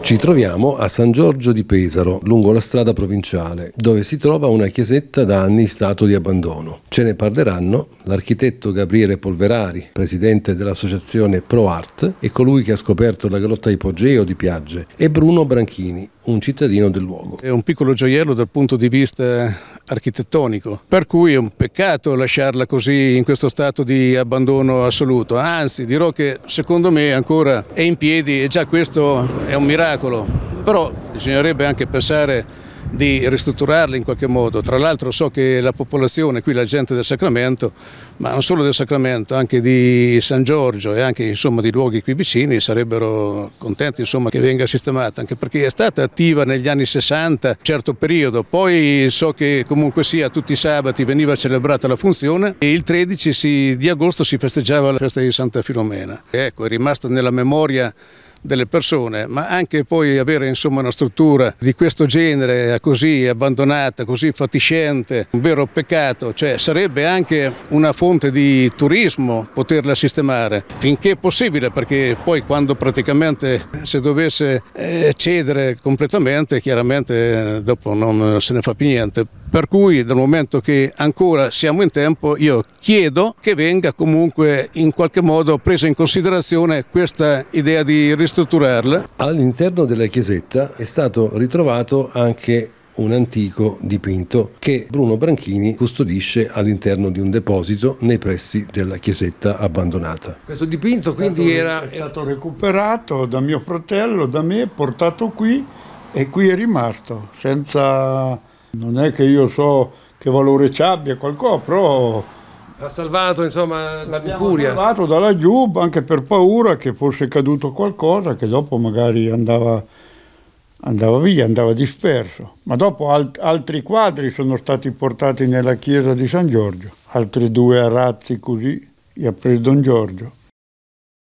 Ci troviamo a San Giorgio di Pesaro, lungo la strada provinciale, dove si trova una chiesetta da anni in stato di abbandono. Ce ne parleranno l'architetto Gabriele Polverari, presidente dell'associazione ProArt e colui che ha scoperto la grotta Ipogeo di Piagge, e Bruno Branchini, un cittadino del luogo. È un piccolo gioiello dal punto di vista architettonico, per cui è un peccato lasciarla così in questo stato di abbandono assoluto. Anzi, dirò che secondo me ancora è in piedi e già questo è un miracolo. Però bisognerebbe anche pensare di ristrutturarli in qualche modo. Tra l'altro so che la popolazione, qui la gente del Sacramento, ma non solo del Sacramento, anche di San Giorgio e anche insomma di luoghi qui vicini, sarebbero contenti insomma che venga sistemata, anche perché è stata attiva negli anni 60, certo periodo. Poi so che comunque sia tutti i sabati veniva celebrata la funzione e il 13 di agosto si festeggiava la festa di Santa Filomena. Ecco, è rimasta nella memoria delle persone, ma anche poi avere insomma una struttura di questo genere così abbandonata, così fatiscente, un vero peccato. Cioè sarebbe anche una fonte di turismo poterla sistemare finché è possibile, perché poi quando praticamente se dovesse cedere completamente chiaramente dopo non se ne fa più niente. Per cui dal momento che ancora siamo in tempo io chiedo che venga comunque in qualche modo presa in considerazione questa idea di ristrutturarla. All'interno della chiesetta è stato ritrovato anche un antico dipinto che Bruno Branchini custodisce all'interno di un deposito nei pressi della chiesetta abbandonata. Questo dipinto quindi è stato recuperato da mio fratello, da me, portato qui e qui è rimasto senza... Non è che io so che valore ci abbia qualcosa, però ha salvato insomma dall'incuria. Ha salvato da laggiù anche per paura che fosse caduto qualcosa che dopo magari andava via, andava disperso. Ma dopo altri quadri sono stati portati nella chiesa di San Giorgio, altri 2 arazzi così li ha presi Don Giorgio.